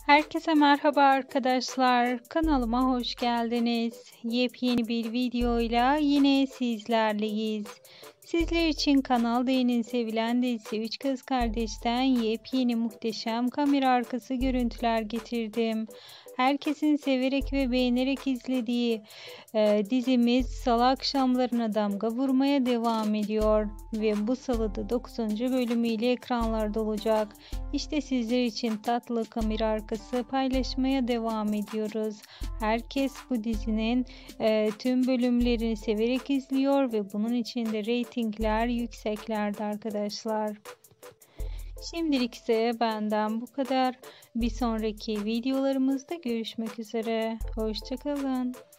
Herkese merhaba arkadaşlar. Kanalıma hoş geldiniz. Yepyeni bir videoyla yine sizlerleyiz. Sizler için kanalda en sevilen dizisi Üç Kız Kardeş'ten yepyeni muhteşem kamera arkası görüntüler getirdim. Herkesin severek ve beğenerek izlediği dizimiz salı akşamlarına damga vurmaya devam ediyor ve bu salıda 9. bölümüyle ekranlarda olacak. İşte sizler için tatlı kamera arkası paylaşmaya devam ediyoruz. Herkes bu dizinin tüm bölümlerini severek izliyor ve bunun için de reytingler yükseklerde arkadaşlar. Şimdilik ise benden bu kadar. Bir sonraki videolarımızda görüşmek üzere. Hoşça kalın.